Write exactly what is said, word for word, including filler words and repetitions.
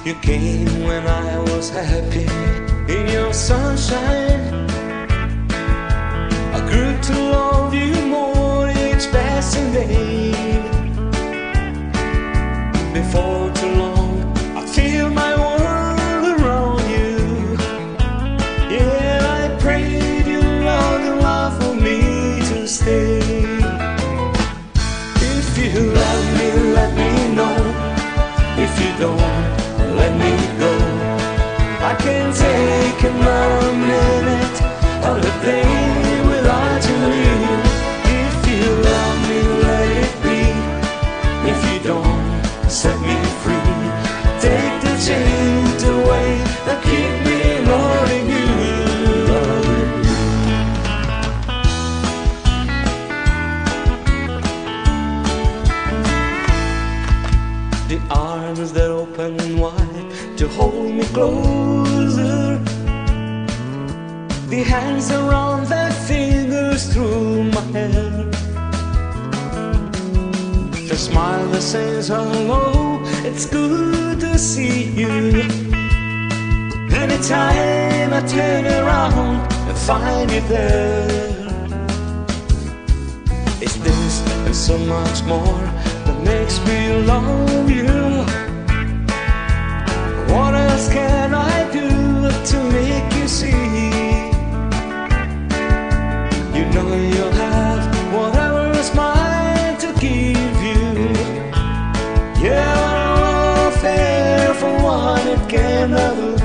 You came when I was happy in your sunshine. I grew to love you more each passing day. Before too long, I feel my world around you. Yeah, I prayed you long and love for me to stay. If you love me, let me know. If you don't, let me go. I can't take another minute of the day without you leave. If you love me, let it be. If you don't, set me free. Take the chains away that keep me loving you. The arms that open wide to hold me closer, the hands around their fingers through my hair, the smile that says hello, it's good to see you. Anytime I turn around and find you there. It's this and so much more that makes me love you. What else can I do to make you see? You know you'll have whatever's mine to give you. Yeah, I'll fair for one it can never